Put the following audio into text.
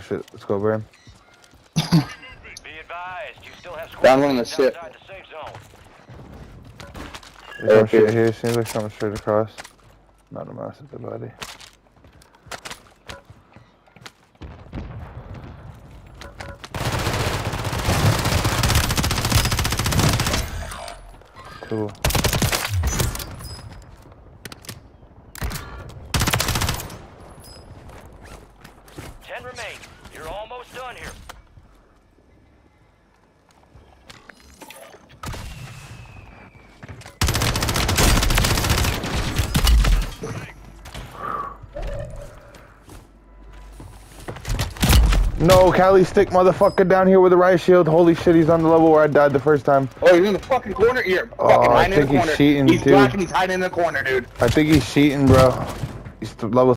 shit. Let's go, Bram. Be advised, you still have Down one on the ship. outside the safe zone. There's some shit here. Seems like something straight across. Not a mouse at the body. Cool. Remain. You're almost done here. No, Cali stick motherfucker down here with a riot shield. Holy shit, he's on the level where I died the first time. Oh, he's in the fucking corner here. Fucking I hiding in think the corner. he's cheating, He's dude. black and he's hiding in the corner, dude. I think he's cheating, bro. He's level